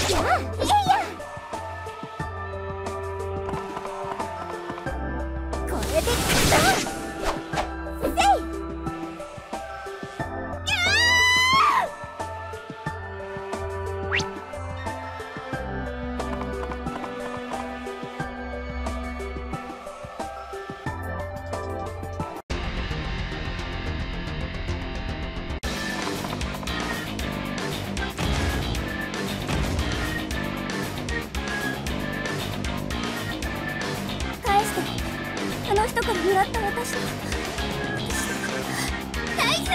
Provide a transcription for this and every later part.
あの人からもらった私の大豆。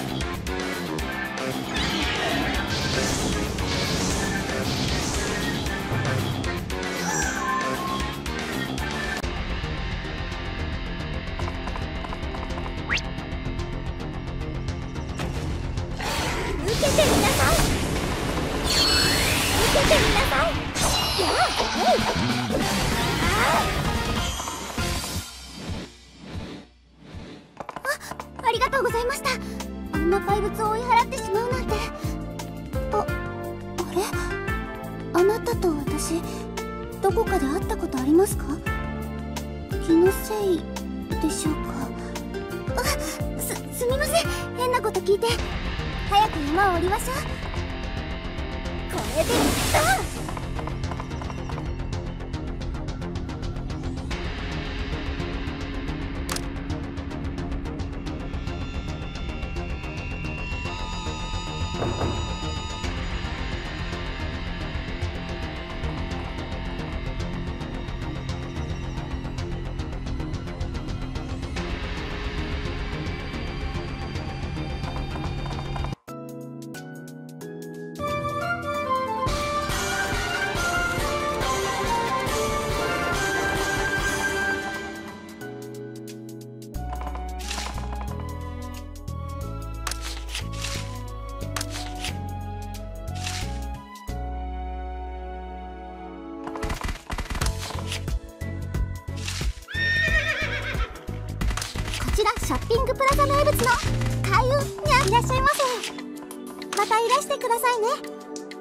受けてみなさい。受けてみなさい。やありがとうございました。あんな怪物を追い払ってしまうなんて。あれ、あなたと私どこかで会ったことありますか？気のせいでしょうか？すみません、変なこと聞いて。早く山を降りましょう。これでいった。こちらショッピングプラザ名物の開運にゃいらっしゃいませ。またいらしてくださいね。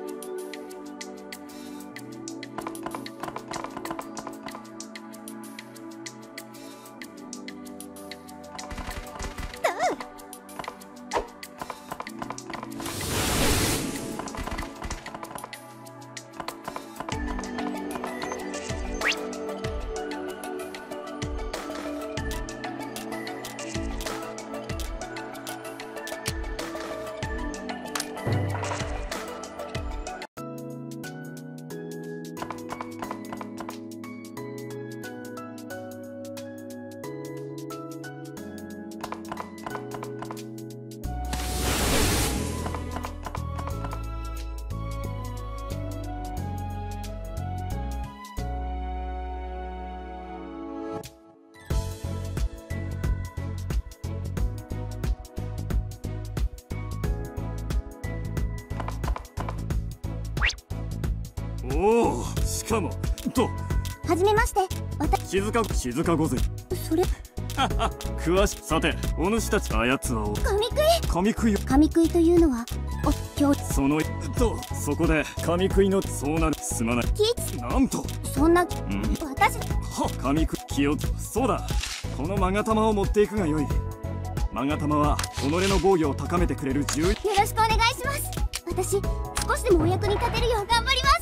おお、しかもはじめまして。 静か御前。 それ詳し。さて、お主たちあやつは神食いというのは今日そこで神食いのそうなるすまない。なんとそんな、私神食い気を。そうだ、この勾玉を持っていくがよい。勾玉は己の防御を高めてくれる重要。 よろしくお願いします。私少しでもお役に立てるよう頑張ります。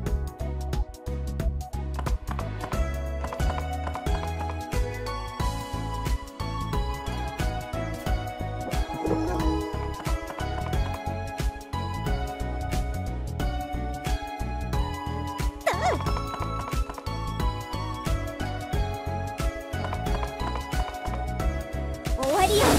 終わりよ。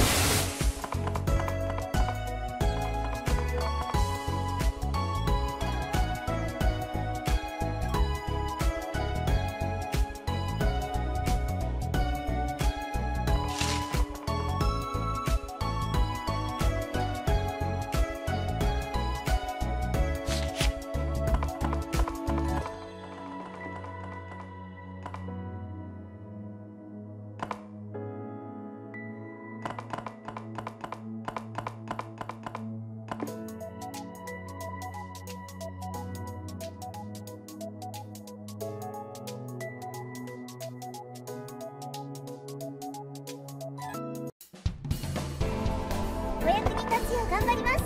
お役に立つよう頑張ります。